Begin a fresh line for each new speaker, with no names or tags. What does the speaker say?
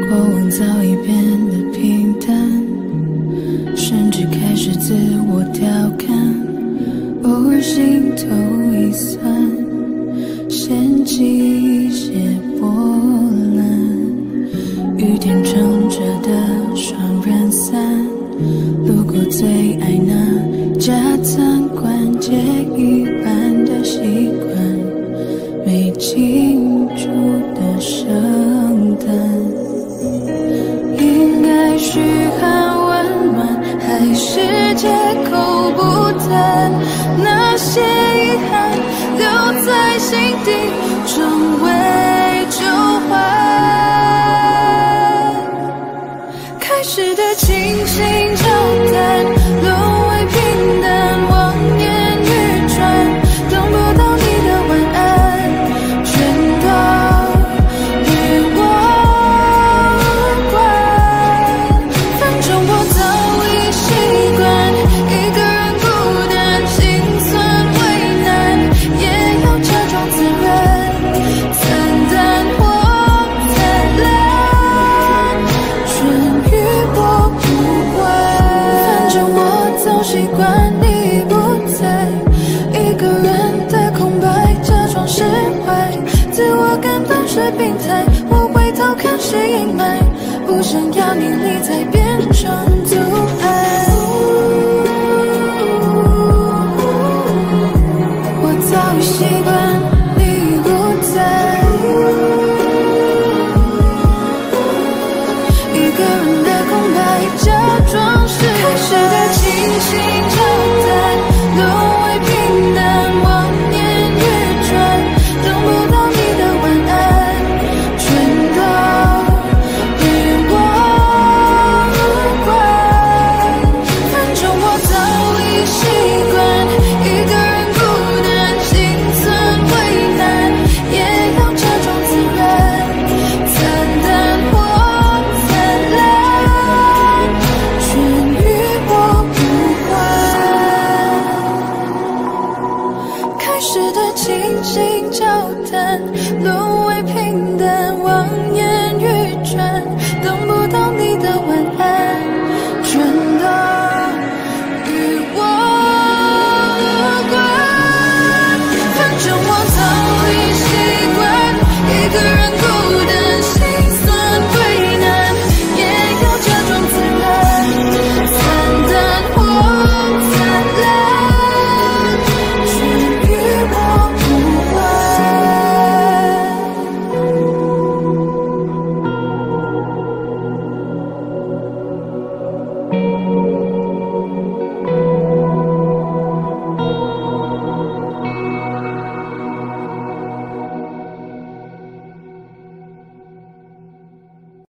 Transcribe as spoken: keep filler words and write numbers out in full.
过往早已变得平淡，甚至开始自我调侃，偶尔心头一酸，掀起一些波澜。雨天撑着的双人伞，路过最爱那家餐馆，借一般的习惯，没庆祝的圣诞，应该嘘寒问暖，还是借口不谈？那些遗憾留在心底，成为旧患。开始的倾心交谈，沦为平淡，望眼欲穿，等不到你的晚安，全都与我无关。反正我早已习惯一个人孤单，心酸为难，也要假装自然，惨淡或灿烂，全与我无关。反正我早习惯你不在，一个人的空白，假装释怀，自我感动是病态，我回头看是阴霾，不想要你离开变成阻碍。我早已习惯你不在，一个人的空白，假装是开始的倾心交谈，沦为平淡，望眼欲穿，等不到你的晚安，全都与我无关。反正我早已习惯一个人孤单，心酸为难，也要假装自然，惨淡或灿烂，全与我无关。开始的倾心交谈，沦为平淡，望眼欲穿，等不到你的晚安。